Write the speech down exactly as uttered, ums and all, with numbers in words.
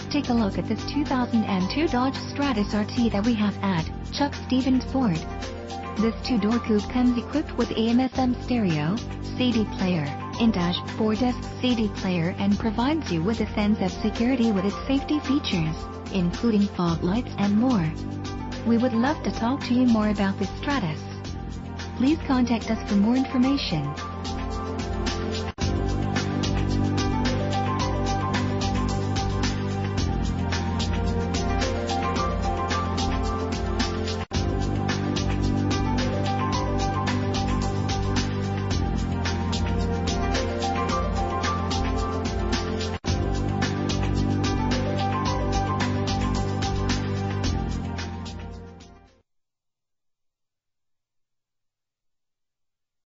take a look at this two thousand two Dodge Stratus R T that we have at Chuck Stevens Ford. This two-door coupe comes equipped with A M F M stereo, C D player, in-dash four-disc C D player, and provides you with a sense of security with its safety features, including fog lights and more. We would love to talk to you more about this Stratus. Please contact us for more information.